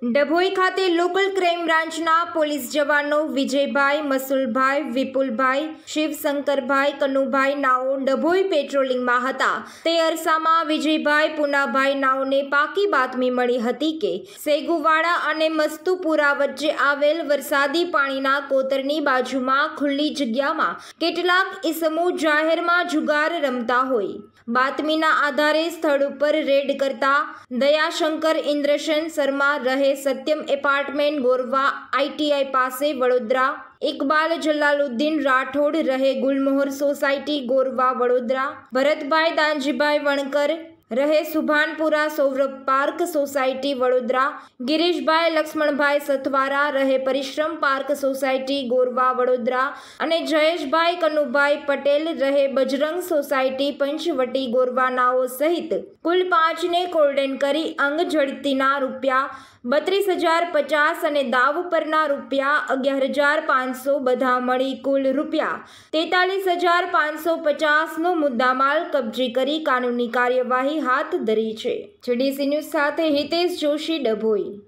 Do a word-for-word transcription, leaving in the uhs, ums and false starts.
ડભોઈ ખાતે local crime બ્રાન્ચના police જવાનો વિજયભાઈ, મસુલભાઈ, વિપુલભાઈ, શિવશંકરભાઈ, કનુભાઈ નાઓ ડભોઈ પેટ્રોલિંગમાં હતા તે અરસામાં વિજયભાઈ, પુનાભાઈ નાઓને પાકી બાતમી મળી હતી કે સેગુવાડા અને મસ્તુપુરા વચ્ચે આવેલ વરસાદી પાણીના કોતરની બાજુમાં ખુલ્લી જગ્યામાં કેટલાક ઈસમો જાહેરમાં જુગાર રમતા હોય। બાતમીના આધારે સ્થળ ઉપર રેડ કરતા દયાશંકર ઇન્દ્રસેન શર્મા રહે સત્યમ એપાર્ટમેન્ટ ગોરવા આઈટીઆઈ પાસે વડોદરા, ઇકબાલ જલાલુદ્દીન રાઠોડ રહે ગુલમોહર સોસાયટી ગોરવા વડોદરા, ભરતભાઈ દાનજીભાઈ વણકર રહે સુભાનપુરા સૌરભ પાર્ક સોસાયટી વડોદરા, ગિરીશભાઈ લક્ષ્મણભાઈ સથવારા રહે પરિશ્રમ પાર્ક સોસાયટી ગોરવા વડોદરા અને જયેશભાઈ કનુભાઈ પટેલ રહે બજરંગ સોસાયટી પંચવટી ગોરવા નાઓ સહિત કુલ પાંચને કોર્ડન કરી અંગ ઝડતીના રૂપિયા બત્રીસ હજાર પચાસ અને દાવ પરના રૂપિયા અગિયાર હજાર પાંચસો બધા મળી કુલ રૂપિયા તેતાલીસ હજાર પાંચસો પચાસનો મુદ્દામાલ કબજે કરી કાનૂની કાર્યવાહી હાથ ધરી છે। જીડીસી ન્યૂઝ સાથે હિતેશ જોશી, ડભોઈ।